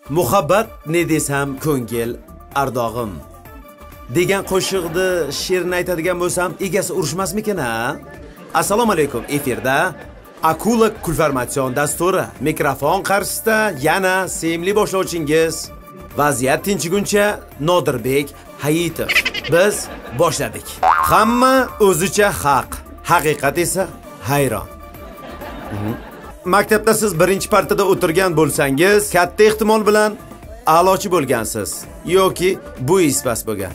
Muhabbat ne desam ko'ngil ardog'im degan qo'shiqni she'rni aytadigan bo'lsam, egasi urushmasmikin ha? Assalomu alaykum. Efirda Akula Kulformatsion dasturi. Mikrofon qarshisida yana sevimli boshlovchingiz. Vaziyat tinchiguncha Nodirbek Hayitov. Biz boshladik. Hamma o'zicha haq, haqiqat esa hayron. Maktabda siz birinchi partada o'tirgan bo'lsangiz, katta ehtimol bilan a'lochi bo'lgansiz yoki bu ispas bo'lgan.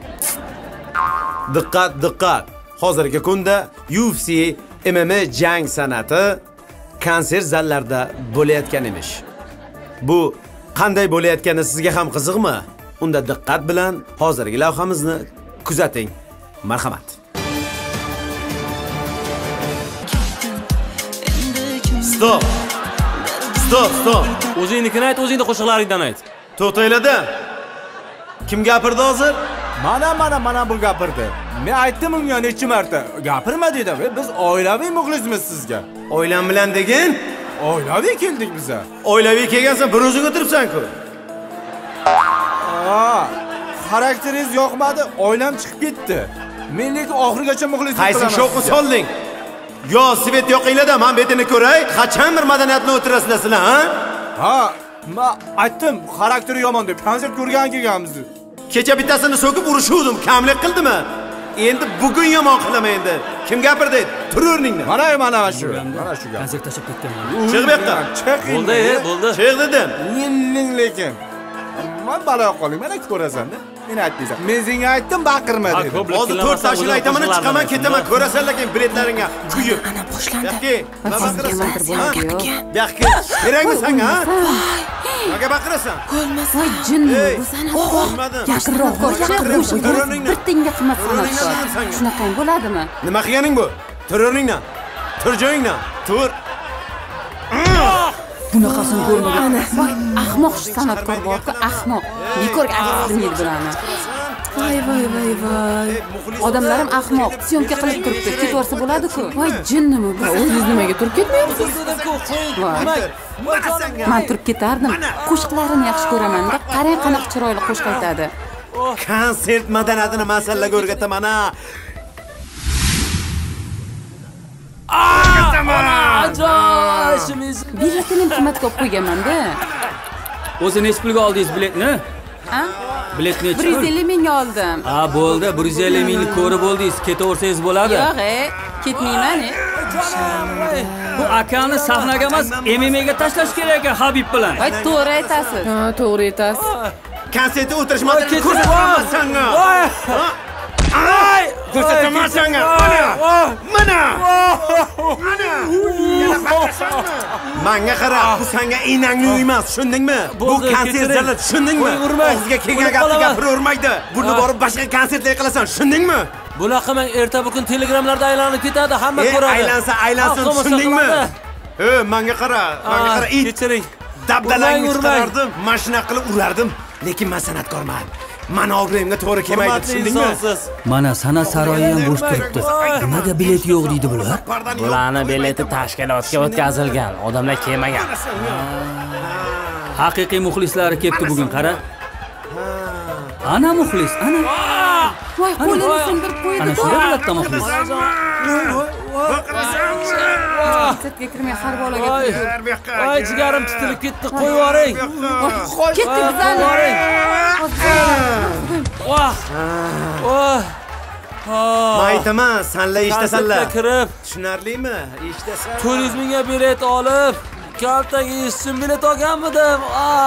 Diqqat, diqqat. Hozirgi kunda UFC MMA jang san'ati konsert zallarda bo'layotgan emish. Bu qanday bo'layotgani sizga ham qiziqmi? Unda diqqat bilan hozirgi lavhamizni kuzating. Marhamat. Stop. Stop, stop. O'zingnikini ayt, o'zingni qo'shiqlaringdan ayt. To'xtanglar-da. Kim gapirdi hozir? Mana bu gapirdi. Men aytdim unga necha marta. Gapirma dedim. Biz oilaviy muxlismiz sizga. Oilam bilan degan? Oilaviy keldik biza. Oilaviy kelgansan, bir o'zing o'tiribsan-ku. Xarakteringiz yoqmadi, oilam chiqib ketdi. Men lekin oxirigacha muxlis bo'laman. Qaysi sho'qni solding? Yo, svet yoqinglar-da, men betini ko'ray. Qachon bir madaniyatni o'tirasizlar sizlar, ha? Ha, men aytdim, xarakteri yomon deb konsert ko'rgan kelganmiz. Kecha bittasini so'kib urishuvdim, kamlik qildimi? Endi bugun yomon qilaman endi. Kim gapirdi? Tur o'rningdan. Mana shu. Konsert tashib ketganman. Chiq bu yoqdan. Bo'ldi. Chiq dedim. Lekin. Men balo qoling, mana ko'rasan-da. Meni aytdingsan. Men senga aytdim, baqirma dedim. Hozir 4 tashini aytaman, chiqaman, ketaman, ko'rasan lekin biletlaringga kuyib. Ana boshlandi. Yo'qki, nima baqirasan? Yo'q. Kerakmi senga, ha? Nega baqirasan? Bo'lmasa, voy jinni, bu san'atkor. Yaqinroq ko'rchi, bir tenga qimmat san'atkor. Shunaqa bo'ladimi? Nima qilganing bu? Tur o'rningdan. Tur joyingdan. Tur. Bunaqasini ko'rmagan. Voy, ahmoq san'atkor bor-ku, ahmoq. Bekorga aytdim bularni. Voy. Odamlarim ahmoq. Syomka qilib turibdi. Ketvorsa bo'ladi-ku. Voy, jinnimi bu? O'zingiz nimaga turib ketmayapsiz? Men turib ketardim. Qo'shiqlarini yaxshi ko'raman-da. Qarang, qanaqa chiroyli qo'shiq aytadi. Konsert madaniyatini masalaga o'rgataman ha. Biletini qimmatga olib qo'yganman-da. O'zi nech pulga oldingiz biletni? Ha? Bilet nechi? 150 mingga oldim. Bo'ldi, 150 mingni ko'rib oldingiz, ketaversangiz bo'ladi. Yo'q, ketmayman. Bu akani sahnaga emas, MMA ga tashlash kerak ekan Habib bilan. Voy, to'g'ri aytasiz. Ha, to'g'ri aytasiz. Konsertda o'tirishmadi, ko'rsataman senga. Ko'rsataman senga. Mana. Yana baqasanmi? Menga qara, bu senga enangni uymas, tushundingmi? Bu konsert zali, tushundingmi? O'zga kelgan gapni gapiravermaydi. Buni borib boshqa konsertlar qilasan, tushundingmi? Bunaqa men erta bugun telegramlarda aylanib ketadi, hamma ko'radi. Aylansin, tushundingmi? Menga qara, it. Kechiring. Dabdalangni chiqarardim, mashina qilib urardim, lekin men san'atkorman. Mana obro'yimga to'g'ri kelmaydi, tushundingmi? Mana san'at saroyi ham bo'sh turibdi. Nimaga bilet yo'q deydi bular? Bularning bileti tashkilotga o'tkazilgan, odamlar kelmagan. Haqiqiy muxlislari kelibdi bugun, qara. Ana muxlis, ana. Voy, qo'lini sindirib qo'ydi. Ana shunday bo'ladimi muxlis? Konsertga kirmay har bolaga qo'yib. Voy, jigarim titilib ketdi, qo'yib yuboring. Ketdi bizani. Aytaman, senlar eshitasanlar. Kirib, tushunarlimi? Eshitasan. 400 mingga bilet olib, kaltaga ishim bilet olganmidim.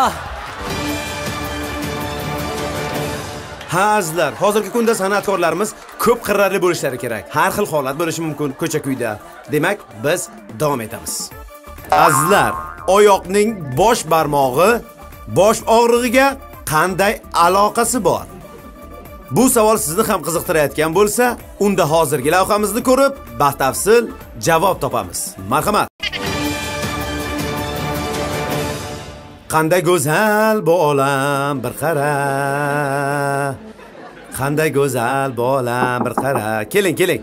Ha, azizlar, hozirgi kunda san'atkorlarimiz ko'p qirrali bo'lishlari kerak. Har xil holat bo'lishi mumkin ko'cha-kuyda. Demak, biz davom etamiz. Azizlar, oyoqning bosh barmog'i bosh og'rig'iga qanday aloqasi bor? Bu savol sizni ham qiziqtirayotgan bo'lsa, unda hozirgi lavhamizni ko'rib, batafsil javob topamiz. Marhamat. Qanday go'zal bu olam, bir qara. Qanday go'zal bu olam, bir qara. Keling.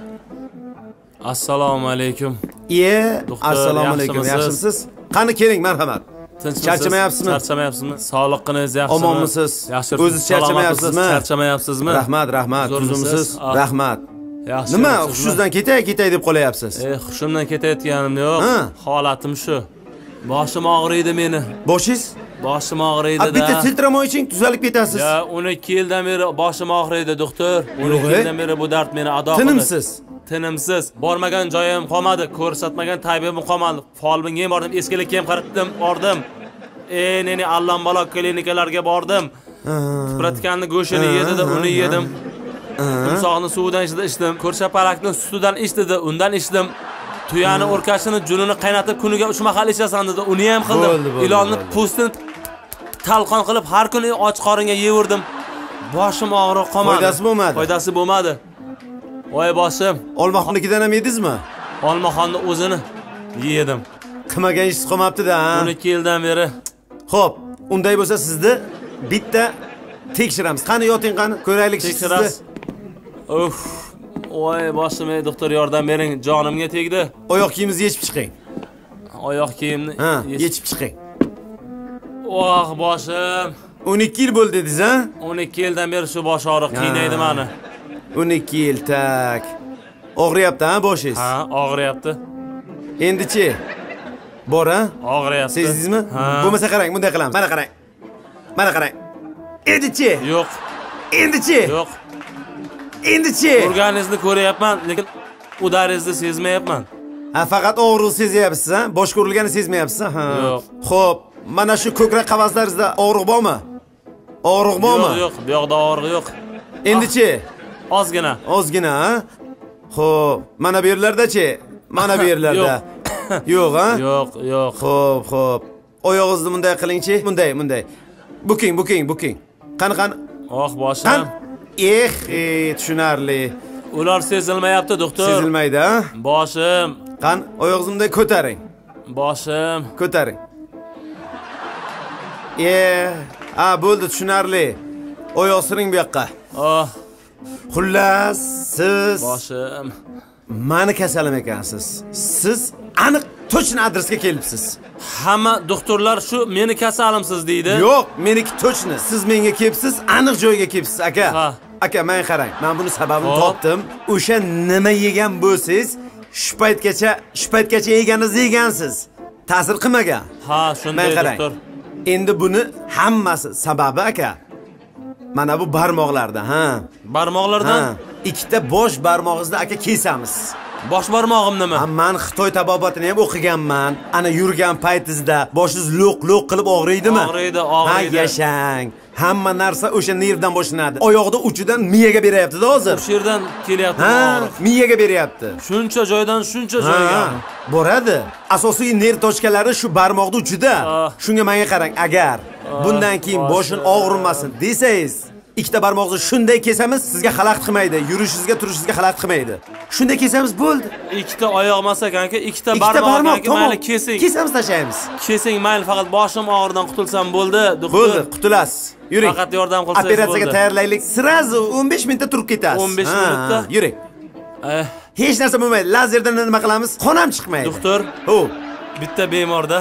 Assalomu alaykum. Assalomu alaykum. Yaxshimisiz? Qani keling, marhamat. Tinchmisiz? Charchamayapsizmi? Charchamayapsizmi? Sog'liqingiz yaxshimi? Omonmisiz? Yaxshi. O'zingiz charchamayapsizmi? Charchamayapsizmi? Rahmat, tuzumisiz? Rahmat. Yaxshi. Nima, hushingizdan ketay deb qolyapsiz? Hushimdan ketayotganim yo'q. Holatim shu. Boshim og'riydi meni. Boshingiz? Boshim og'riydi-da. Bitta filtramoy iching, tuzalib ketasiz. Ya, 12 yildan beri boshim og'riydi, doktor. 12 yildan beri bu dard meni ado qildi. Tinimsiz. Tinimsiz. Bormagan joyim qolmadi, ko'rsatmagan taybim qolmadi. Folbinga ham bordim, eskilikka ham qaratdim, bordim. Neni allambalo klinikalarga bordim. Tipratikanni go'shini yedi-da, uni yedim. Timsohni suvidan ichdim, ko'rshapalakni sutidan ichdi, undan ichdim. Tuyani o'rkashini junini qaynatib kuniga 3 mahal ichasan dedi, uni ham qildim. Ilonni po'stini talqon qilib har kuni och qoringa yevirdim. Boshim og'riq qolmadi. Foydasi bo'lmadi. Voy boshim. Olmaxonnikidan ham yedingizmi? Olmaxonni o'zini yedim. Qilmagan ish qolmabdi-da. 12 yildan beri. Xo'p, unday bo'lsa sizni bitta tekshiramiz. Qani yoting, qani ko'raylik sizni. Uf. Voy boshim, doktor yordam bering, jonimga tegdi. Oyoq kiyimingizni yechib chiqing. Oyoq kiyimni yechib chiqing. Voh boshim. 12 yil bo'ldi dedingiz, ha? 12 yildan beri shu bosh og'riq qiynaydi meni. 12 yil tak. Og'riyapti, ha, boshingiz? Ha, og'riyapti. Endi-chi? Bor, ha? Og'riyapti. Sezdingizmi? Bo'lmasa qarang, bunday qilamiz. Mana qarang. Mana qarang. Endi-chi? Yo'q. Endi-chi? Yo'q. Endi-chi? Urganingizni ko'ryapman, lekin udaringizni sezmayapman. Ha, faqat og'riqni sezyapsiz, ha? Bosh ko'rilganini sezmayapsiz, ha? Yo'q. Xo'p, mana shu ko'krak qafasingizda og'riq bormi? Og'riq bormi? Yo'q, bu yoqda og'riq yo'q. Endi-chi? Ozgina. Ozgina, ha? Xo'p, mana bu yerlarda-chi? Mana bu yerlarda. Yo'q, ha? Yo'q. Xo'p. Oyog'ingizni bunday qilingchi. Bunday. Buking. Qani. Oh, boshim. Tushunarli. Ular sezilmayapti, doktor. Sezilmaydi, ha? Boshim. Qani, oyog'ingizni bunday ko'taring. Boshim. Ko'taring. Bo'ldi, tushunarli. Oyoq siring bu yoqqa. Xullas, siz boshim. Meni kasalim ekansiz. Siz aniq точно adresga kelibsiz. Hamma doktorlar shu meni kasalimsiz deydi. Yo'q, meniki точно. Siz menga kelibsiz, aniq joyga kelibsiz, aka. Aka, men qarang. Men buni sababini topdim. O'sha nima yegan bo'lsangiz, shu paytgacha yegansiz. Ta'sir qilmagan. Ha, shunday doktor. Endi buni hammasi sababi, aka. Mana bu barmoqlardan, ha. Barmoqlardan? Ikkita bosh barmog'ingizda aka kesamiz. Bosh barmog'im nima? Men Xitoy tabobatini ham o'qiganman. Ana yurgan paytingizda boshingiz lo'q qilib og'riydimi? Og'riydi. Ha, yashang. Hamma narsa o'sha nervdan boshlanadi. Oyoqda uchidan miyaga beryapti-da hozir. O'sha yerdan kelyapti og'riq. Miyaga beryapti. Shuncha joydan shuncha joyga. Boradi. Asosiy nerv tochkalari shu barmoqda uchida. Shunga menga qarang, agar bundan keyin boshing og'rimasin desangiz, ikkita barmoqni shunday kesamiz, sizga xalaqit qilmaydi, yurishingizga, turishingizga xalaqit qilmaydi. Shunday kesamiz, bo'ldi. Ikkita oyoq emas ekan-ku, ikkita barmoq mayli kesing. Kesamiz, tashlaymiz. Kesing, mayli, faqat boshim og'riqdan qutulsam bo'ldi, doktor. Bo'ldi, qutulasiz. Yuring. Faqat yordam qilsangiz bo'ldi. Operatsiyaga tayyorlaylik. Sirazu 15 minutda turib ketasiz. 15 minutda. Yuring. Hech narsa bo'lmaydi. Lazerdan nima qilamiz? Qon ham chiqmaydi. Doktor. Bitta bemorda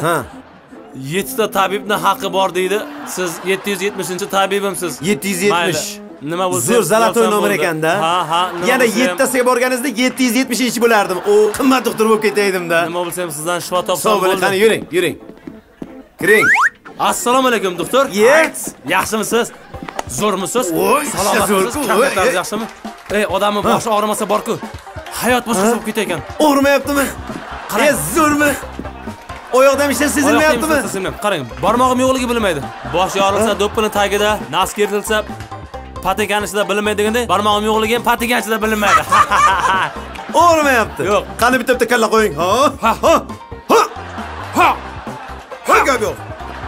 7 ta tabibni haqqi bor deydi. Siz 770-tabibimsiz. 770. Nima bo'lsa, zo'r zalato nomer ekanda. Ha. Yana 7tasiga borganingizda 770-chi bo'lardim. O, qimmat doktor bo'lib ketaydim-da. Nima bo'lsa ham sizdan shifo topsam bo'ldi. Qani yuring. Kiring. Assalomu alaykum doktor. Yaxshimisiz? Zo'rmisiz? Salomatsiz? Kafangiz yaxshimi? Odamning boshi og'rimasa bor-ku. Hayot boshqacha bo'lib ketayotgan. Og'rimayaptimi? Zo'rmi? Oyoqda ham ishlar sezilmayaptimi? Qarang, barmog'im yo'qligi bilmaydi. Bosh yorilsa do'ppini tagida, nas kertilsa patikani ichida bilinmaydiganday, barmog'im yo'qligi ham patikani ichida bilinmaydi. Og'rimayapti. Yo'q. Qani bitta kalla qo'ying. Ha, gap yo'q.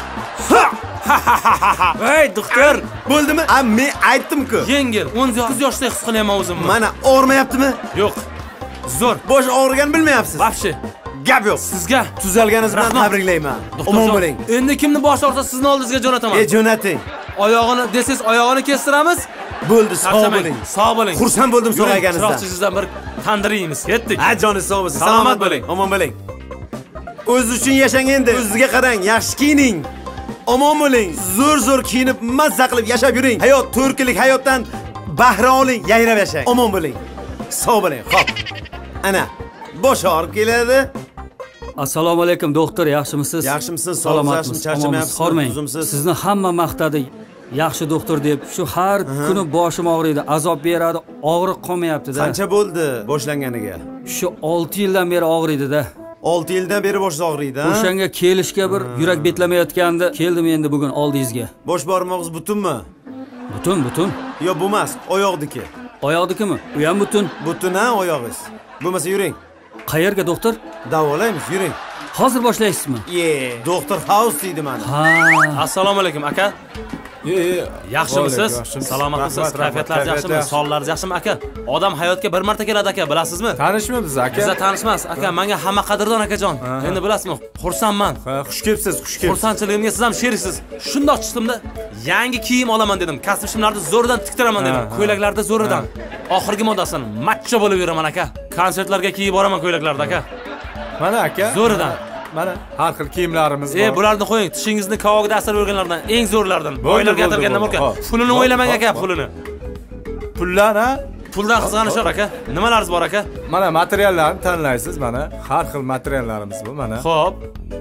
Ey doktor, bo'ldimi? Men aytdim-ku. Yengil, 19 yoshda his qilyapman o'zimni. Mana og'rimayaptimi? Yo'q. Zo'r. Bosh og'rigan bilmayapsiz. Vobshe. Gap yo'q. Sizga tuzalganingiz bilan tabriklayman. Omon bo'ling. Endi kimni bosh og'risa sizni oldingizga jo'nataman. Jo'nating. Oyog'ini desangiz oyog'ini kestiramiz. Bo'ldi, sog' bo'ling. Sog' bo'ling. Xursand bo'ldim sog'ayganingizdan. Chiroqchingizdan bir tandir yeymiz. Ketdik. Joningiz sog' bo'lsin. Salomat bo'ling. Omon bo'ling. O'z uchun yashang endi. O'zingizga qarang, yaxshi kiyining. Omon bo'ling. Zo'r kiyinib, mazza qilib yashab yuring. Hayot turkilik hayotdan bahra oling, yayrab yashang. Omon bo'ling. Sog' bo'ling. Xo'p. Ana, bosh og'rib keladi. Assalomu alaykum doktor, yaxshimisiz? Yaxshimisiz? Salomatmisiz? Charchamayapsiz? Hormang. Sizni hamma maqtadi. Yaxshi doktor deb, shu har kuni boshim og'riydi, azob beradi, og'riq qolmayapti-da. Qancha bo'ldi boshlanganiga? Shu 6 yildan beri og'riydi-da. 6 yildan beri boshda og'riydi. O'shanga kelishga bir yurak betlamayotgandi. Keldim endi bugun oldingizga. Bosh barmog'ingiz butunmi? Butun. Yo, bo'lmas, oyoqniki. Oyoqnikimi? U ham butun. Butun ha, oyog'ingiz. Bo'lmasa yuring. Qayerga doktor? Davolaymiz, yuring. Hozir boshlaysizmi? Doktor House deydi meni. Ha. Assalomu alaykum aka. Yaxshimisiz? Salomatmisiz? Kayfiyatlaringiz yaxshimi? Sonlaringiz yaxshimi aka? Odam hayotga bir marta keladi aka, bilasizmi? Tanishmi biz aka? Bizlar tanishmas aka, menga hamma qadrdon akajon. Endi bilasizmi? Xursandman. Ha, xush kelibsiz, xush kelibsiz. Xursandchiligimga siz ham sheriksiz. Shundoq chiqdimda, yangi kiyim olaman dedim. Kasb-ishimlarni zo'ridan tiktiraman dedim. Ko'ylaklarda zo'ridan. Oxirgi modasini matcha bo'lib yuraman aka. Konsertlarga kiyib boraman ko'ylaklarda aka. Mana aka. Zo'ridan. Mana har xil kiyimlarimiz bor. Bularni qo'ying, tishingizni kavoga asar o'rganlardan, eng zo'rlardan. Boylar gapirgandan bo'lgan. Pulini o'ylamang aka, pulini. Pullar ha? Puldan qizg'anishar aka. Nimalarimiz bor aka? Mana materiallarni tanlaysiz, mana har xil materiallarimiz bu, mana. Xo'p.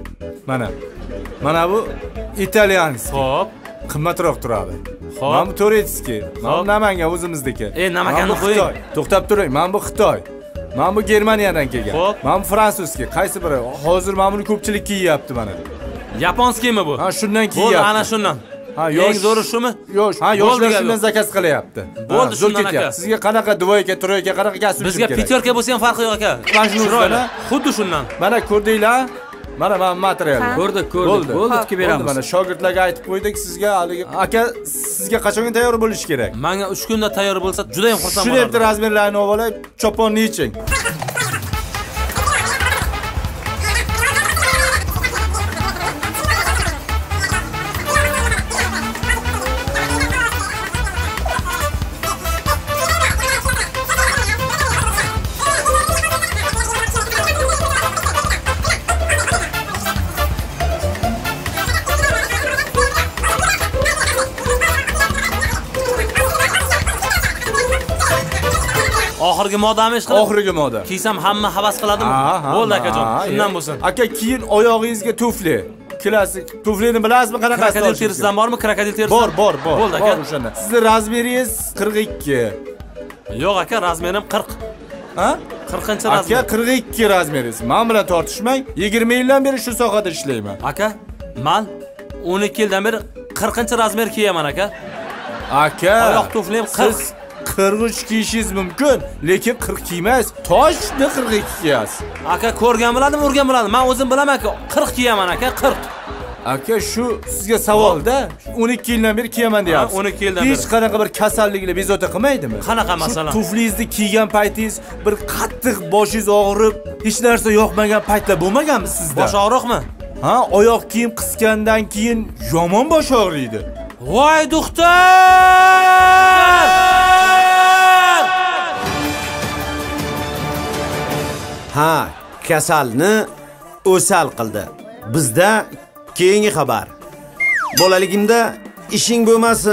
Mana bu italyanskiy. Xo'p. Qimmatroq turadi. Xo'p. Mana bu Turetskiy. Mana bu Namangan o'zimizniki. Namakanni qo'ying. To'xtab turing. Mana bu Xitoy. Mana bu Germaniyadan kelgan. Mana bu fransuzskiy. Qaysi biri? Hozir mana buni ko'pchilik kiyyapti mana. Yaponskiymi bu? Ha, shundan kiyyapti. Bo'ldi, ana shundan. Ha, eng zo'ri shumi? Yo'q. Ha, yoshlar shundan zakaz qilyapti. Bo'ldi, shundan aka. Sizga qanaqa dvoyka, troyka, qanaqa kasb Bizga pitorka bo'lsa ham farqi yo'q aka. Mana shundan. Xuddi shundan. Mana ko'rdinglar? Mana material. Ko'rdik. Bo'ldi, tikib beramiz. Mana shogirdlarga aytib qo'ydik sizga, haligi aka sizga qachonga tayyor bo'lish kerak? Menga 3 kunda tayyor bo'lsa, juda ham xursand bo'lardim. Shu yerda razmerlarni olib, choponni yeching. Oxirgi modami ish qilib. Oxirgi moda. Kiysam hamma havas qiladimi? Bo'ldi akajon, shundan bo'lsin. Aka, keyin oyog'ingizga tufli. Klassik tuflini bilasizmi, qanaqa krokodil terisidan bormi? Krokodil terisi. Bor. Bo'ldi aka. O'shanda. Sizning razmeringiz 42. Yo'q aka, razmerim 40. Ha? 40-razmer. Aka, 42 razmeringiz. Men bilan tortishmang. 20 yildan beri shu sohada ishlayman. Aka, men 12 yildan beri 40-razmer kiyaman aka. Aka, oyoq tuflim 40. 43 kiyishingiz mumkin, lekin 40 kiymaysiz. Toshni 42 kiyasiz. Aka, ko'rgan biladimi, urgan biladimi? Men o'zim bilaman aka, 40 kiyaman aka, 40. Aka, shu sizga savolda 12 yildan beri kiyaman deyapsiz. 12 yildan beri. Hech qanaqa bir kasalliklar bezovta qilmaydimi? Qanaqa masalan? Tuflingizni kiygan paytingiz bir qattiq boshingiz og'rib, hech narsa yoqmagan paytlar bo'lmaganmi sizda? Bosh og'riqmi? Ha, oyoq kiyim qisgandan keyin yomon bosh og'riydi. Voy doktor! Ha, kasalni o'sal qildi. Bizda keyingi xabar. Bolaligimda ishing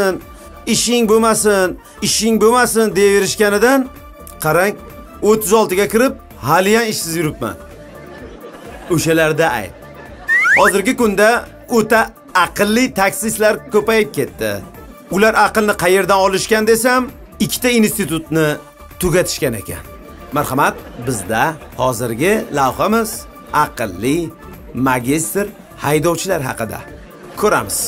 bo'lmasin deyaverishganidan qarang, 36 ga kirib, hali ham ishsiz yuribman. O'shalarda ayt. Hozirgi kunda o'ta aqlli taksistlar ko'payib ketdi. Ular aqlni qayerdan olishgan desam, ikkita institutni tugatishgan ekan. Marhamat, bizda hozirgi lavhamiz aqlli magistr haydovchilar haqida. Ko'ramiz.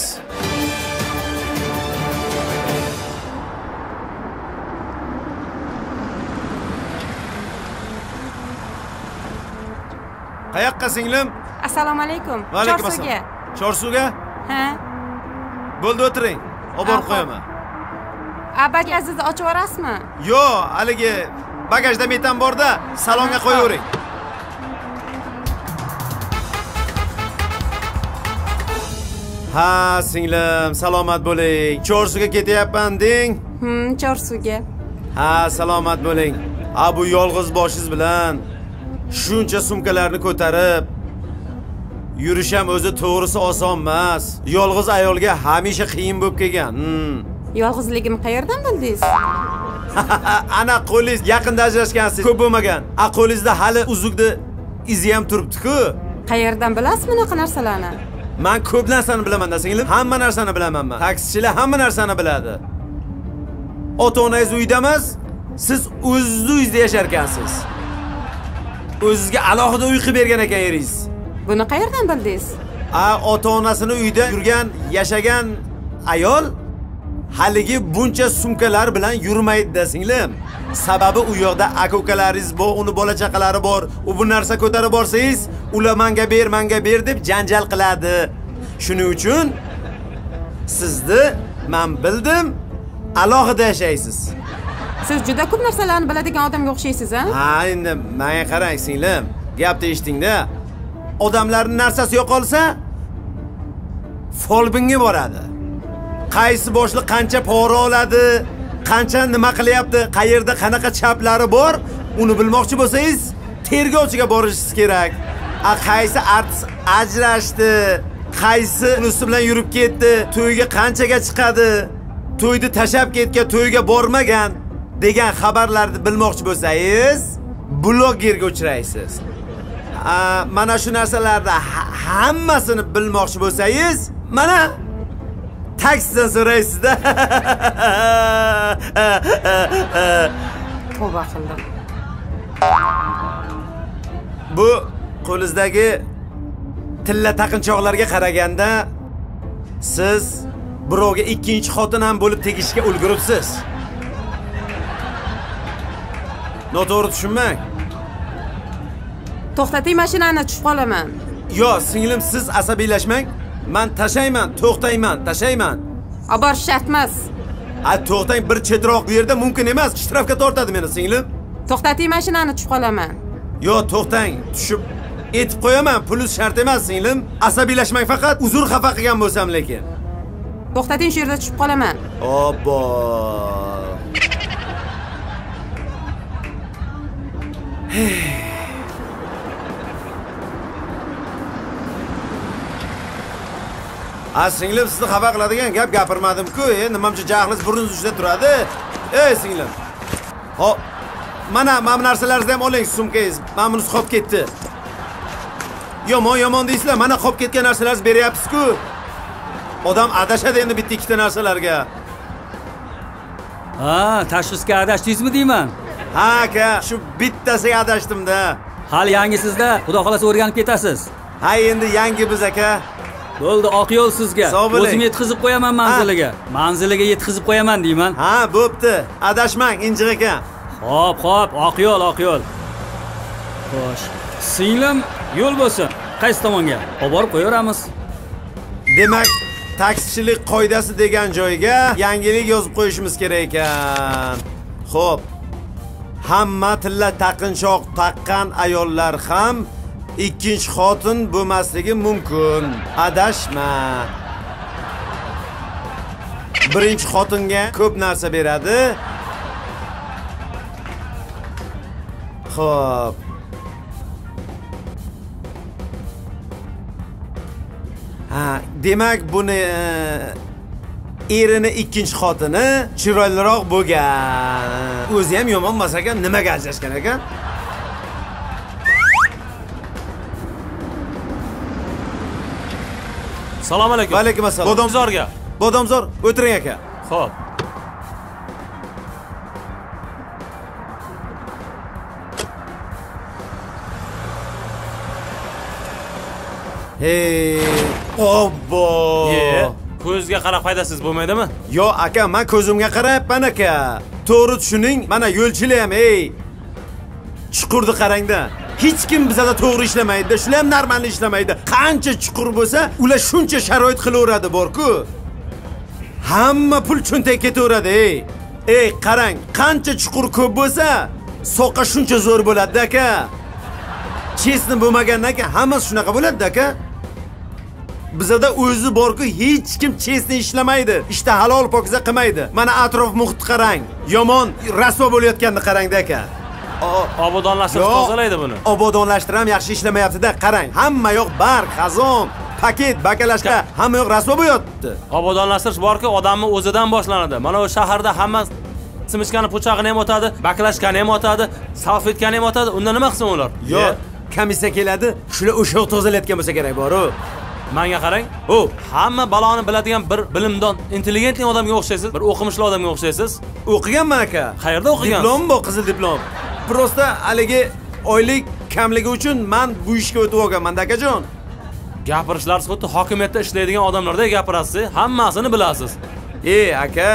Qayoqqa singlim? Assalomu alaykum. Va alaykum assalom. Chorsuvga? Ha? Bo'ldi, o'tiring. Olib borib qo'yaman. Bagazingizni ochib yuborasizmi? Yo'q, haligi bagajda metan bor-da, salonga qo'yavering. Ha, singlim, salomat bo'ling. Chorsuvga ketyapman deng. Chorsuvga. Ha, salomat bo'ling. Bu yolg'iz boshingiz bilan shuncha sumkalarni ko'tarib Yurish ham o'zi to'g'risi oson emas. Yolg'iz ayolga hamisha qiyin bo'lib kelgan. Yolg'izligim qayerdan bildingiz? Ana qo'lingiz yaqinda ajrashgansiz, ko'p bo'lmagan. Qo'lingizda hali uzukni izi ham turibdi-ku. Qayerdan bilasiz bunaqa narsalarni? Men ko'p narsani bilaman-da, singlim. Hamma narsani bilaman men. Taksichilar hamma narsani biladi. Ota-onangiz uyda emas, siz o'zingiz uyda yashar ekansiz. O'zingizga alohida uy qilib bergan ekan eringiz. Buni qayerdan bildingiz? Ota-onasini uyda yurgan, yashagan ayol haligi buncha sumkalar bilan yurmaydi-da, singlim. Sababi u yoqda aka-ukalaringiz bor, uni bola-chaqalari bor. U bu narsa ko'tarib borsangiz, ular menga ber deb janjal qiladi. Shuning uchun sizni men bildim, alohida yashaysiz. Siz juda ko'p narsalarni biladigan odamga o'xshaysiz, ha? Ha, endi menga qarang, singlim. Gapni eshiting-da. Odamlarning narsasi yo'qolsa, folbinga boradi. Qaysi boshliq qancha pora oladi, qancha nima qilyapti, qayerda qanaqa chaplari bor, uni bilmoqchi bo'lsangiz, tergovchiga borishingiz kerak. Qaysi artist ajrashdi, qaysi unisi bilan yurib ketdi, to'yga qanchaga chiqadi, to'yni tashab ketgan, to'yga bormagan degan xabarlarni bilmoqchi bo'lsangiz, blogerga uchraysiz. Mana shu narsalarda hammasini bilmoqchi bo'lsangiz, mana taksidan so'raysiz-da. Tavba qildim. Bu qo'lingizdagi tilla taqinchoqlarga qaraganda siz birovga ikkinchi xotin ham bo'lib tegishga ulguribsiz. Noto'g'ri tushunmang. To'xtating mashinani, tushib qolaman. Yo, singlim, siz asabiylashmang. Men tashayman, to'xtayman, tashayman. Abor shart emas. To'xtang, bir chetroq bu yerda mumkin emas. Shtrafga tortadi meni, singlim. To'xtating mashinani, tushib qolaman. Yo, to'xtang, tushib etib qo'yaman, pulus shart emas, singlim. Asabiylashmang, faqat uzr xafa qilgan bo'lsam lekin. To'xtating, shu yerda tushib qolaman. Obbo. Singlim, sizni xabar qiladigan gap gapirmadim-ku. Nimamcha jahlingiz burningiz ushida turadi. Ey singlim. Hop. Mana narsalarni ham oling, sumkangiz. Mana bunisi qolib ketdi. Yomon deysizlar, mana qolib ketgan narsalarni beryapsiz-ku. Odam adashadi endi bitta ikkita narsalarga. Tashxisga adashdingizmi deyman? Ha, aka, shu bittasiga adashdim-da. Hali yangisizda, xudo xolasa o'rganib ketasiz. Ha, endi yangi biz aka. Bo'ldi, oq yo'l sizga. O'zim yetkazib qo'yaman manziliga. Manziliga yetkazib qo'yaman deyman. Ha, bo'pti. Adashmang, Injiq aka. Xo'p, oq yo'l. Xo'sh. Singlim, yo'l bo'lsin. Qaysi tomonga? Olib borib qo'yaveramiz. Demak, taksichilik qoidasi degan joyga yangilik yozib qo'yishimiz kerak ekan. Xo'p. Hamma tilla taqinchoq taqqan ayollar ham ikkinchi xotin bo'lmasligi mumkin. Adashma. Birinchi xotinga ko'p narsa beradi. Xo'p. Demak buni erini ikkinchi xotini chiroyliroq bo'lgan. O'zi ham yomon emas ekan, nimaga ajrashgan ekan? Assalomu alaykum. Va alaykum assalom. Bodomzorga. Bodomzor, o'tiring aka. Xo'p. Hey, obbo. Ko'zga qarab foydasiz bo'lmaydimi? Yo aka, men ko'zimga qarayapman aka. To'g'ri tushuning, mana yo'lchilar ham, chuqurni qarangda. Hech kim bizada to'g'ri ishlamaydi, shular ham normal ishlamaydi. Qancha chuqur bo'lsa, ular shuncha sharoit qilaveradi bor-ku. Hamma pul cho'ntakka ketaveradi, qarang, qancha chuqur ko'p bo'lsa, soqqa shuncha zo'r bo'ladi aka. Chesni bo'lmagandan keyin hammasi shunaqa bo'ladi aka. Bizada o'zi bor-ku, hech kim chesni ishlamaydi. Ishda halol pokiza qilmaydi. Mana atrof muhit qarang. Yomon rasvo bo'layotganini qarang aka. Obodonlashtirish tozalaydi buni. Obodonlashtiram yaxshi ishlamayapti-da. Qarang, hamma yoq barq, xazon, paket, bakalashka, hamma yoq rasvo bo'yapti. Obodonlashtirish borki, odamni o'zidan boshlanadi. Mana o'sha shaharda hamma simishkani po'chog'ini ham o'tadi, bakalashkani ham o'tadi, salfetkani ham o'tadi. Unda nima qilsin ular? Yo'q, komissiya keladi, shular o'sha tozalayotgan bo'lsa kerak bor-ku. Menga qarang. Hamma baloni biladigan bir bilimdon, intelligentli odamga o'xshaysiz, bir o'qimishli odamga o'xshaysiz. O'qiganman aka. Qayerda o'qigansiz? Diplom bor, qizil diplom. Prosta haligi oylik kamligi uchun men bu ishga o'tib olganman-da akajon. Gapirishlaringiz xuddi hokimiyatda ishlaydigan odamlardek gapirasiz, hammasini bilasiz. Aka,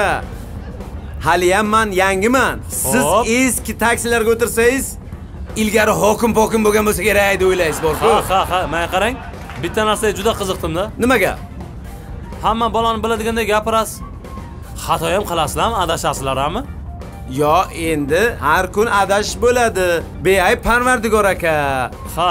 hali ham men yangiman. Siz eski taksilarga o'tirsangiz, ilgari hokim bo'lgan bo'lsa kerak deb o'ylaysiz, bor-ku. Ha, men qarang. Bitta narsaga juda qiziqdim-da. Nimaga? Hamma baloni biladigandek gapirasiz. Xato ham qilasizlarmi, adashasizlarmi? Yo, endi har kun adashish bo'ladi. Beayb Parvardigor aka. Ha.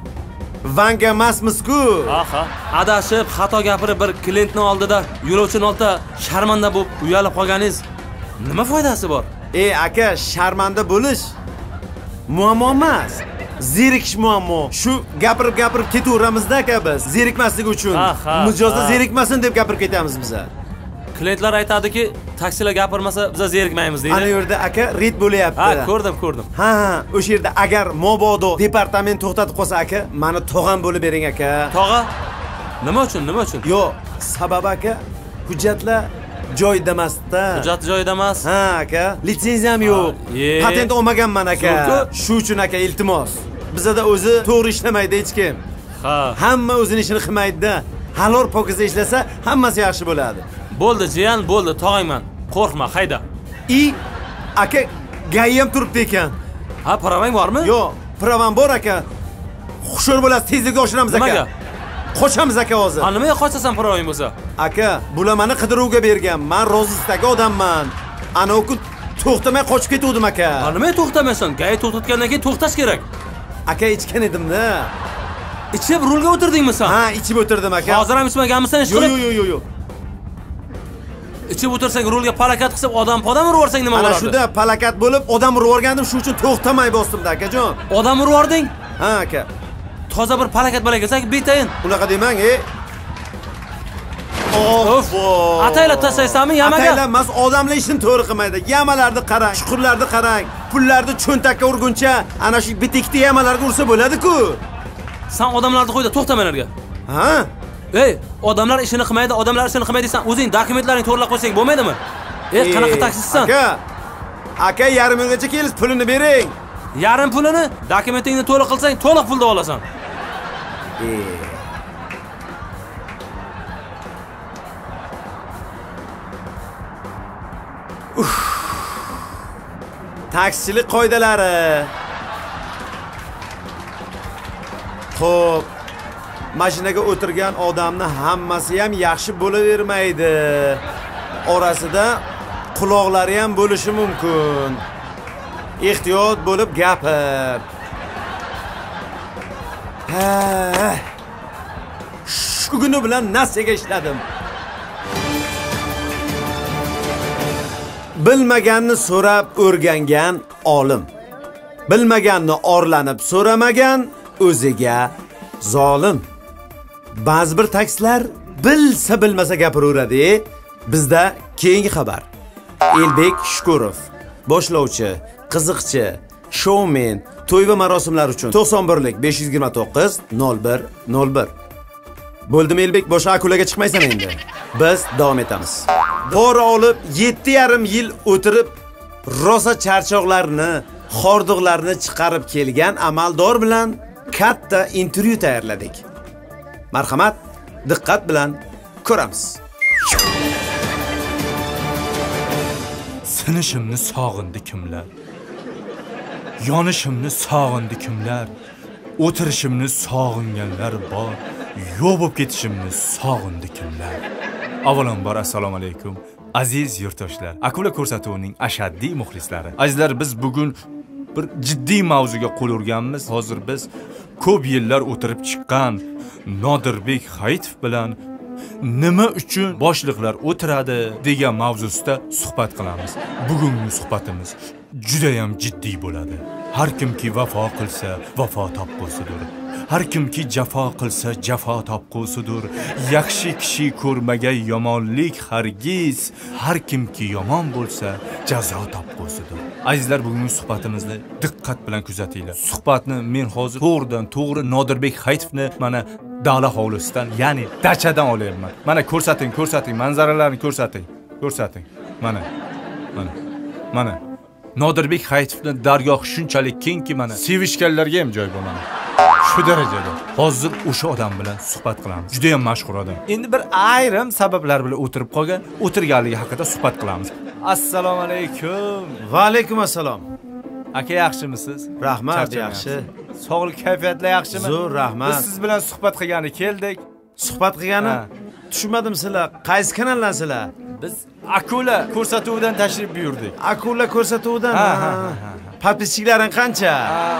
Vanga emasmiz-ku. Ha. Adashib, xato gapirib bir klientni oldida, yo'lovchini oldida sharmanda bo'lib uyalib qolganingiz nima foydasi bor? Aka, sharmanda bo'lish muammo emas. Zerikish muammo. Shu gapirib ketaveramizda aka biz. Zerikmaslik uchun. Mijozda zerikmasin deb gapirib ketamiz biz. Klientlar aytadiki, taksilar gapirmasa biz zerikmaymiz deydi. Ana yerda aka red bo'lyapti. Ha, ko'rdim. Ha, o'sha yerda agar mobodo departament to'xtatib qolsa aka, meni tog'am bo'lib bering aka. Tog'a? Nima uchun? Yo'q, sababi aka, hujjatlar joyida emas-da. Hujjat joyida emas? Ha aka, litsenziyam yo'q. Patent olmaganman aka. Shu uchun aka, iltimos. Bizda o'zi to'g'ri ishlamaydi hech kim. Ha. Hamma o'zining ishini qilmaydi-da. Halol pokiza ishlasa, hammasi yaxshi bo'ladi. Bo'ldi, jiyan, bo'ldi, tog'ayman. Qo'rqma, hayda. Aka, gayi ham turibdi ekan. Ha, pravang bormi? Yo'q, pravam bor aka. Xushyor bo'lasiz, tezlikni oshiramiz aka. Nimaga? Qochamiz aka hozir. Nimaga qochasan pravang bo'lsa? Aka, bular meni qidiruvga bergan. Men rozisidagi odamman. Ana u kun to'xtamay qochib ketuvdim aka. Nimaga to'xtamaysan? Gayi to'xtatgandan keyin to'xtash kerak. Aka, ichgan edim-da. Ichib rulga o'tirdingmi sen? Ha, ichib o'tirdim aka. Hozir ham ichmaganmisan ish qilib? Yo'q. Ichib o'tirsang rulga palakat qilib odam urib yuborsang nima bo'ladi? Ana shunda palakat bo'lib odam urib yuborgandim, shu uchun to'xtamay bosdim-da akajon. Odam urib yubording? Ha aka. Toza bir palakat bilan kelsak, betayin. Unaqa demang, Ataylab tashlaysanmi yamaga? Ataylab emas, odamlar ishini to'g'ri qilmaydi. Yamalarni qarang, chuqurlarni qarang. Pullarni cho'ntakka urguncha, ana shu bitikni yamalarga ursa bo'ladi-ku. Sen odamlarni qo'yda, to'xtamalarga. Ha? Odamlar ishini qilmaydi, odamlar ishini qilmaydi desan, o'zing dokumentlaringni to'g'rilab qo'ysang bo'lmaydimi? Qanaqa taksisisan? Aka, yarim yilgacha kelib pulini bering. Yarim pulini dokumentingni to'liq qilsang, to'liq pulni olasan. Taksichilik qoidalari. Xo'p, mashinaga o'tirgan odamni hammasi ham yaxshi bo'lavermaydi. Orasida quloqlari ham bo'lishi mumkin. Ehtiyot bo'lib gapir. Shu kuni bilan nasiyaga ishladim. Bilmaganni so'rab o'rgangan olim. Bilmaganni orlanib so'ramagan o'ziga zolim. Ba'zi bir taksilar bilsa bilmasa gapiraveradi. Bizda keyingi xabar. Elbek Shukurov, boshlovchi, qiziqchi, shoumen, to'y va marosimlar uchun 91lik 529 0101. Bo'ldimi Elbek, boshqa akulaga chiqmaysan endi. Biz davom etamiz. Pora olib 7,5 yil o'tirib, rosa charchoqlarni, xordiqlarni chiqarib kelgan amaldor bilan katta intervyu tayyorladik. Marhamat, diqqat bilan ko'ramiz. Sinishimni sog'indi kimlar? Yonishimni sog'indi kimlar? O'tirishimni sog'inganlar bor. Yo'q bo'lib ketishimni sog'indi kimlar? Avvalambor assalomu alaykum. Aziz yurtdoshlar, Akula ko'rsatuvining ashaddiy muxlislari. Azizlar, biz bugun bir jiddiy mavzuga qo'l urganmiz. Hozir biz ko'p yillar o'tirib chiqqan Nodirbek Hayitov bilan nima uchun boshliqlar o'tiradi degan mavzusida suhbat qilamiz. Bugungi suhbatimiz juda ham jiddiy bo'ladi. har kimki vafo qilsa vafo topqusidir. Har kimki jafo qilsa jafo topqusidir. Yaxshi kishi ko'rmagan yomonlik hargiz, har kimki yomon bo'lsa jazo topqusidir. Azizlar, bugungi suhbatimizni diqqat bilan kuzatinglar. Suhbatni men hozir to'g'ridan to'g'ri Nodirbek Hayitovni mana dala hovlisidan, ya'ni dachadan olyapman. Mana ko'rsating, manzaralarni ko'rsating. Mana. Nodirbek Hayitovning dargohi shunchalik kengki, mana sevishganlarga ham joy bo'lmadi. Shu darajada. Hozir o'sha odam bilan suhbat qilamiz. Juda ham mashhur odam. Endi bir ayrim sabablar bilan o'tirganligi haqida suhbat qilamiz. Assalomu alaykum. Va alaykum assalom. Aka, yaxshimisiz? Rahmat, yaxshi. Sog'lik, kayfiyatlar yaxshimi? Zo'r, rahmat. Biz siz bilan suhbat qilgani keldik. Suhbat qilgani? Tushunmadim sizlar. Qaysi kanaldansizlar? Biz Akula ko'rsatuvidan tashrif buyurdik. Akula ko'rsatuvidan? Podpischiklaring qancha?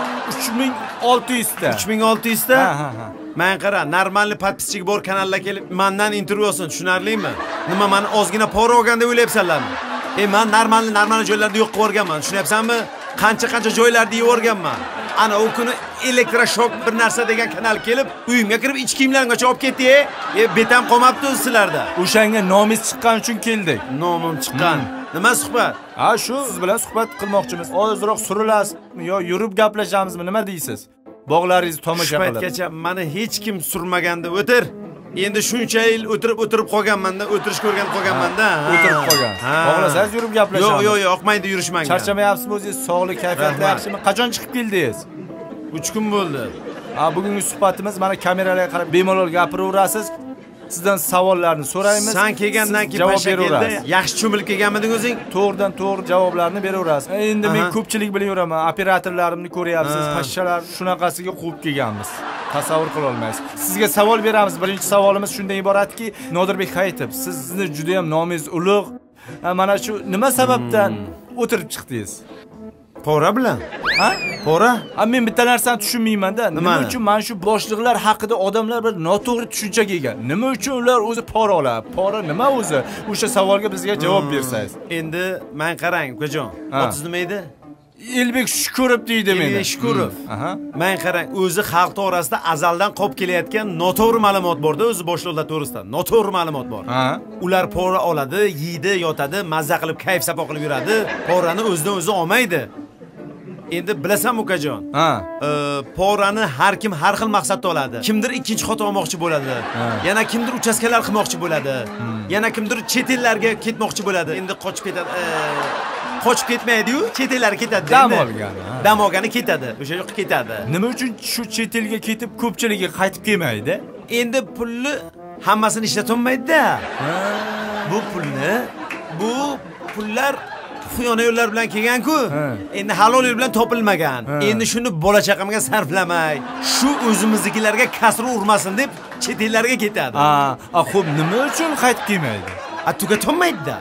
3600 ta. 3600 ta? Men qara, normalniy podpischik bor kanalga kelib, mendan intervyu olsin, tushunarlimi? Nima, meni ozgina pora olgan deb o'ylayapsanlarmi? Men normalniy joylarda yo'q qilib o'rganman, tushunyapsanmi? Qancha joylarda yeb o'rganman. Ana o kuni elektroshok bir narsa degan kanal kelib, uyimga kirib ichki kiyimlarimgacha olib ketdi. Betam qolmabdi sizlarda. O'shanga nomingiz chiqqan uchun keldik. Nomim chiqqan. Nima suhbat? Shu siz bilan suhbat qilmoqchimiz. Ozroq surilasizmi yo yurib gaplashamizmi, nima deysiz? Bog'laringizni tomosha qilib. Suhbatgacha meni hech kim surmaganda o'tir. Endi shuncha yil o'tirib qolganman-da, o'tirishga o'rganib qolganman-da. O'tirib qolgan. Xohlasangiz yurib gaplashamiz. Yo'q, yoqmaydi yurishmanga. Charchamayapsizmi o'zingiz? Sog'lik, kayfiyatlar yaxshimi? Qachon chiqib keldingiz? 3 kun bo'ldi. Bugungi suhbatimiz mana kameralarga qarab bemalol gapiraverasiz. Sizdan savollarni so'raymiz. Sen kelgandan keyin javob beraverasiz. Yaxshi cho'milib kelganmiding o'zing? To'g'ridan to'g'ri javoblarni beraverasiz. Endi men ko'pchilik bilayoraman, operatorlarimni ko'ryapsiz, pashshalar shunaqasiga quvib kelganmiz. Tasavvur qila olmaysiz. Sizga savol beramiz. Birinchi savolimiz shundan iboratki, Nodirbek Hayitov, sizni juda ham nomingiz ulug'. Mana shu nima sababdan o'tirib chiqdingiz? Pora bilan? Pora? Men bitta narsani tushunmayman-da. Nima uchun mana shu boshliqlar haqida odamlar bir noto'g'ri tushunchaga ega? Nima uchun ular o'zi pora oladi? Pora nima o'zi? O'sha savolga bizga javob bersangiz. Endi men qarang, ukajon. Otingiz nima edi? Elbek Shukurov deydi meni. Elbek Shukurov. Men qarang, o'zi xalq orasida azaldan qolib kelayotgan noto'g'ri ma'lumot bor-da, o'zi boshliqlar to'g'risida. Noto'g'ri ma'lumot bor. Ular pora oladi, yeydi, yotadi, mazza qilib, kayf sapo qilib yuradi. Porani o'zidan o'zi olmaydi. Endi bilasan ukajon. Porani har kim har xil maqsadda oladi. Kimdir ikkinchi xotin olmoqchi bo'ladi. Yana kimdir uchastkalar qilmoqchi bo'ladi. Yana kimdir chet ellarga ketmoqchi bo'ladi. Endi qochib ketadi. Qochib ketmaydi-yu, chet ellarga ketadi. Dam olgani ketadi. O'sha yoqqa ketadi. Nima uchun shu chet elga ketib ko'pchiligi qaytib kelmaydi? Endi pulni hammasini ishlatolmaydi-da. Bu pullar xiyona yo'llar bilan kelgan-ku. Endi halol yo'l bilan topilmagan. Endi shuni bola chaqamga sarflamay, shu o'zimiznikilarga kasr urmasin deb chet ellarga ketadi. Xo'p, nima uchun qaytib kelmaydi? Tugatonmaydi-da.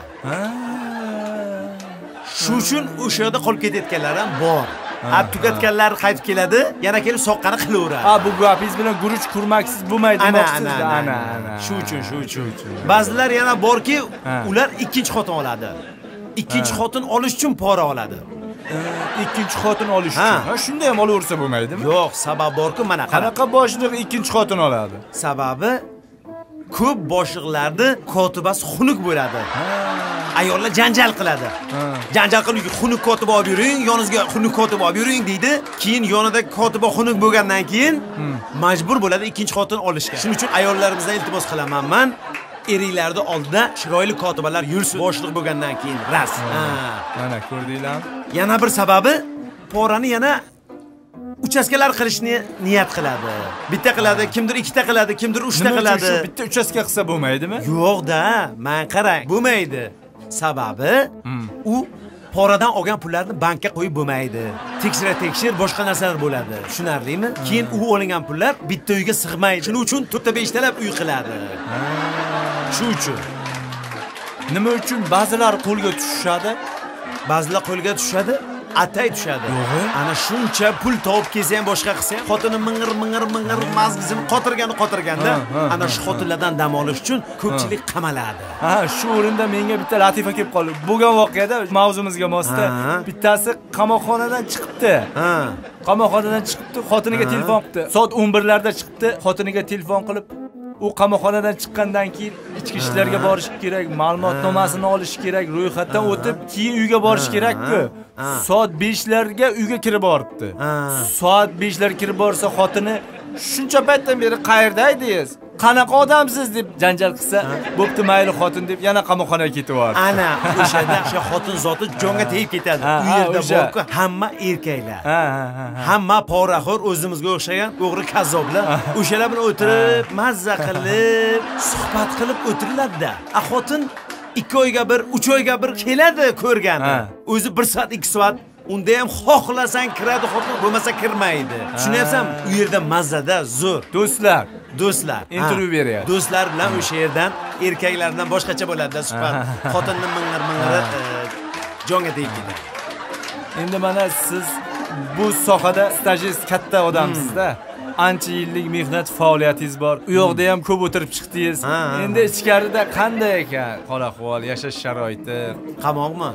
Shu uchun o'sha yerda qolib ketayotganlar ham bor. Tugatganlar qaytib keladi, yana kelib soqqani qilaveradi. Bu gapingiz bilan guruch kurmaksiz bo'lmaydi demoqchisiz. Ana. Shu uchun. Ba'zilar yana borki, ular ikkinchi xotin oladi. Ikkinchi xotin olish uchun pora oladi. Ikkinchi xotin olish uchun. Shunday ham olaversa bo'lmaydimi? Yo'q, sabab borku, mana qanaqa boshliq ikkinchi xotin oladi? Sababi ko'p boshliqlarda kotibasi xunuk bo'ladi. Ayollar janjal qiladi. Janjal qilib, xunuk kotiba olib yuring, yoningizga xunuk kotiba olib yuring deydi. Keyin yonida kotiba xunuk bo'lgandan keyin majbur bo'ladi ikkinchi xotin olishga. Shuning uchun ayollarimizdan iltimos qilaman men. Eringlarni oldida chiroyli kotibalar yursin, boshliq bo'lgandan keyin ras. Mana ko'rdinglarmi? Yana bir sababi porani yana uchastkalar qilishni niyat qiladi. Bitta qiladi, kimdir ikkita qiladi, kimdir uchta qiladi. Shu bitta uchaska qilsa bo'lmaydimi? Yo'q-da, men qarang, bo'lmaydi. Sababi u poradan olgan pullarni bankka qo'yib bo'lmaydi. Tekshir boshqa narsalar bo'ladi. Tushunarlimi? Keyin u olingan pullar bitta uyga sig'maydi. Shuning uchun 4-5 talab uy qiladi. Shu uchun. Nima uchun ba'zilar qo'lga tushishadi? Ba'zilar qo'lga tushadi. atay tushadi. Yo'g'i? Ana shuncha pul topib kelsa ham boshqa qilsa ham xotini ming'ir mazgizini qotirganda ana shu xotinlardan dam olish uchun ko'pchilik qamaladi. Ha, shu o'rinda menga bitta latifa kelib qoldi. Bo'lgan voqeada mavzumizga mosda bittasi qamoqxonadan chiqibdi. Qamoqxonadan chiqibdi, xotiniga telefon qildi. Soat 11larda chiqibdi, xotiniga telefon qilib, u qamoqxonadan chiqqandan keyin ichki ishlarga borish kerak, ma'lumotnomasini olish kerak, ro'yxatdan o'tib, keyin uyga borish kerak-ku. Soat 5larga uyga kirib boribdi. Soat 5lar kirib borsa, xotini shuncha paytdan beri qayerda edingiz? Qanaqa odamsiz deb janjal qilsa, bo'pti mayli xotin deb yana qamoqxonaga ketib bordi. Ana o'shada o'sha xotin zoti jonga tegib ketadi. U yerda borku hamma erkaklar. Hamma poraxo'r, o'zimizga o'xshagan o'g'ri kazzoblar. O'shalar bilan o'tirib, mazza qilib, suhbat qilib o'tiriladi-da. Xotin 2 oyga bir, 3 oyga bir keladi ko'rgani. O'zi 1 soat, 2 soat unda ham xohlasang kiradi xotin, bo'lmasa kirmaydi. Tushunyapsanmi? U yerda mazada zo'r. Do'stlar intervyu beryapti. Do'stlar bilan o'sha yerdan erkaklardan boshqacha bo'ladi-da suhbat. Xotinni ming'ir jonga tegib ketadi. Endi mana siz bu sohada stajist katta odamsiz-da. Ancha yillik mehnat faoliyatingiz bor. U yoqda ham ko'p o'tirib chiqdingiz. Endi ichkarida qanday ekan hol-ahvol, yashash sharoiti? Qamoqmi?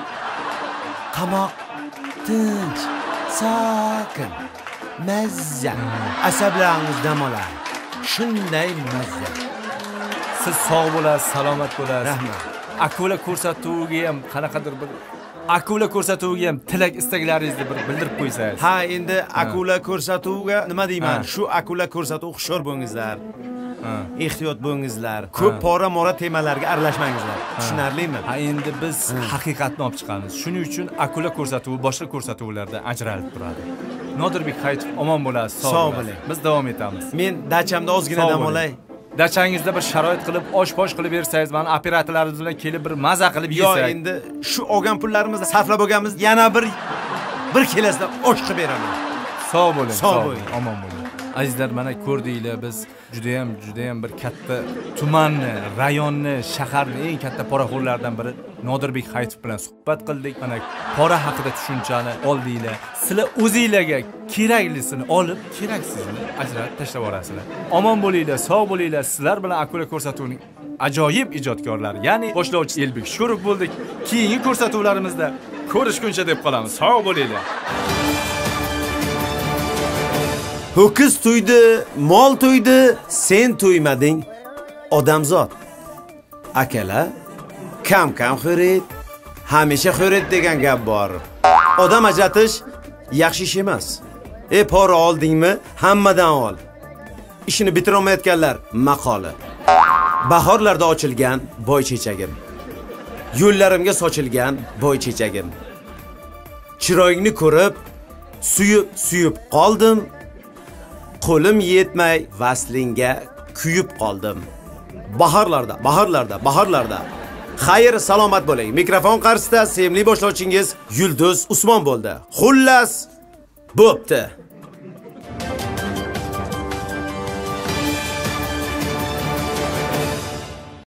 Qamoq tinch, sakin, mazza. Asablaringiz dam oladi. Shunday mazza. Siz sog' bo'lasiz, salomat bo'lasiz. Rahmat. Akula ko'rsatuviga ham qanaqadir bir akula ko'rsatuviga ham tilak istaklaringizni bir bildirib qo'ysangiz. Ha, endi akula ko'rsatuviga nima deyman? Shu akula ko'rsatuv hushyor bo'lingizlar. Ehtiyot bo'lingizlar. Ko'p pora-mora temalarga aralashmangizlar. Tushunarlimi? Ha, endi biz haqiqatni olib chiqamiz. Shuning uchun akula ko'rsatuvi boshqa ko'rsatuvlardan ajralib turadi. Nodirbek Hayitov omon bo'lasiz, sog' bo'ling. Biz davom etamiz. Men dachamda ozgina dam olay. Dachangizda bir sharoit qilib, osh-posh qilib bersangiz, mana operatorlarimiz bilan kelib bir maza qilib yesak. Yo'q, endi shu olgan pullarimizni sarflab bo'lganmiz, yana bir kelasida osh qilib beraman. Sog' bo'ling, sog' bo'ling, omon bo'ling. Azizlar, mana ko'rdinglar, biz juda ham bir katta tumanni, rayonni, shaharning eng katta poraxo'rlaridan biri Nodirbek Hayitov bilan suhbat qildik. Mana pora haqida tushunchani oldinglar. Sizlar o'zingizlarga keraklisini olib, keraksizini ajratib tashlab yuborasizlar. Omon bo'linglar, sog' bo'linglar. Sizlar bilan akula ko'rsatuvining ajoyib ijodkorlari, ya'ni boshlovchi Elbek Shukurov bo'ldik. Keyingi ko'rsatuvlarimizda ko'rishguncha deb qolamiz. Sog' bo'linglar. Ho'kiz to'ydi, mol to'ydi, sen to'ymading, odamzod. Akalar, kam xo'rit, hamisha xo'rit degan gap bor. Odam ajratish yaxshi ish emas. Pora oldingmi, hammadan ol. Ishini bitira olmayotganlar maqoli. Bahorlarda ochilgan boy chechagim. Yo'llarimga sochilgan boy chechagim. Chiroyingni ko'rib, suyib qoldim. Qo'lim yetmay vaslingga kuyib qoldim. Bahorlarda. Xayr, salomat bo'ling. Mikrofon qarshisida sevimli boshlovchingiz Yulduz Usmon bo'ldi. Xullas, bo'pti.